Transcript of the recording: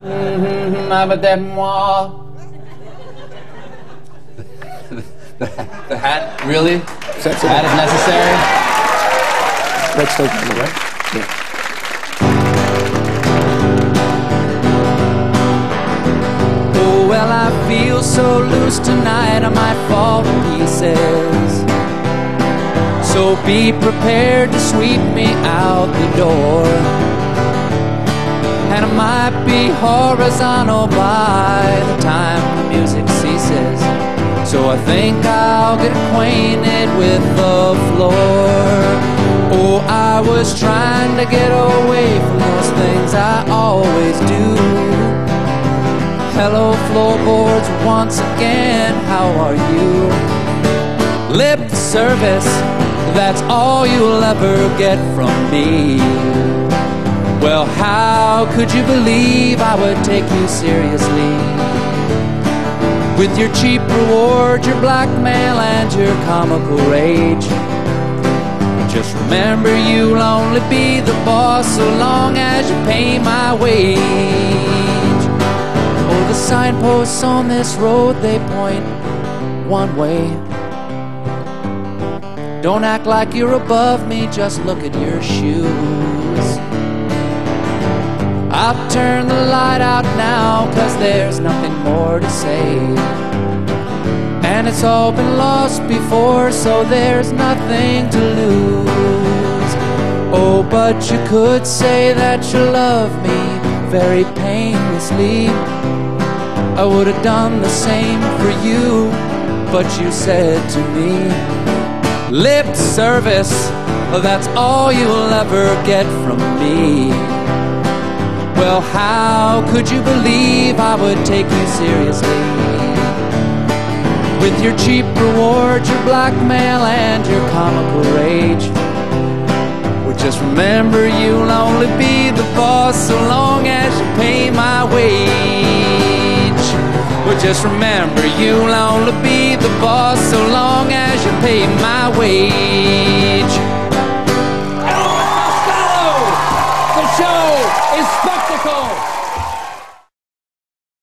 The hat, really? The hat is necessary? Let's take it, right? Yeah. Oh, well, I feel so loose tonight, I might fall to pieces. So be prepared to sweep me out the door. And I might be horizontal by the time the music ceases. So I think I'll get acquainted with the floor. Oh, I was trying to get away from those things I always do. Hello floorboards once again, how are you? Lip service, that's all you'll ever get from me. Well, how could you believe I would take you seriously? With your cheap reward, your blackmail, and your comical rage. Just remember, you'll only be the boss so long as you pay my wage. Oh, the signposts on this road, they point one way. Don't act like you're above me, just look at your shoes. I'll turn the light out now, 'cause there's nothing more to say. And it's all been lost before, so there's nothing to lose. Oh, but you could say that you love me very painlessly. I would have done the same for you, but you said to me, lip service, that's all you'll ever get from me. Well, how could you believe I would take you seriously? With your cheap reward, your blackmail, and your comical rage. Well, just remember, you'll only be the boss so long as you pay my wage. Well, just remember, you'll only be the boss so long as you pay my wage.